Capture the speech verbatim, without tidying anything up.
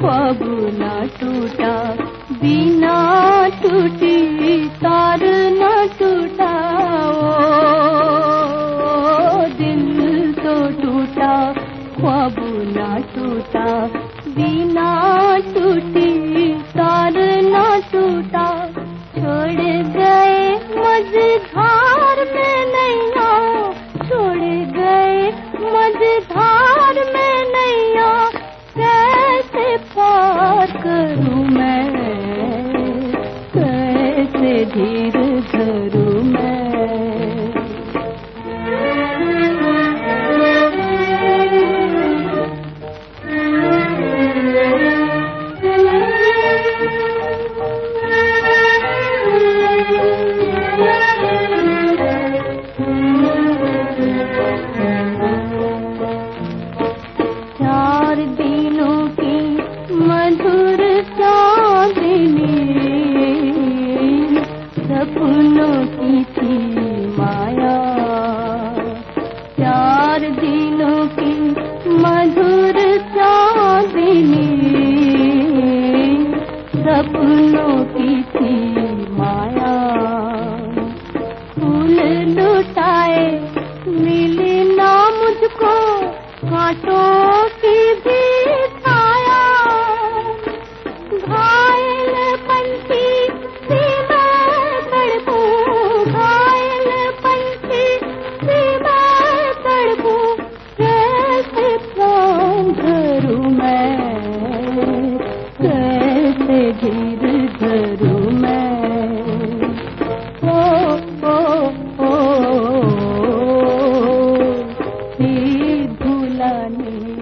ख्वाब ना टूटा, बिना टूटी तार ना टूटा। ओ दिल तो टूटा, ख्वाब ना टूटा, बिना टूटी तार ना टूटा। छोड़ गए मझधार में नैया, छोड़ गए मझधार में नैया। कैसे पार करूं मैं, कैसे धीर धरूं मैं। चार दिनों की मधुर चांदनी, सपनों की थी माया। चार दिनों की मधुर चांदनी, सपनों की थी माया। फूल लुटाए मिली ना मुझको, कांटों की भी छाया। घायल पंछी सी मैं तड़पूं, घायल पंछी सी मैं तड़पूं। कैसे प्राण धरूं मैं, कैसे धीर धरूं मैं। ओ ओ ओ, ओ, ओ भुलाने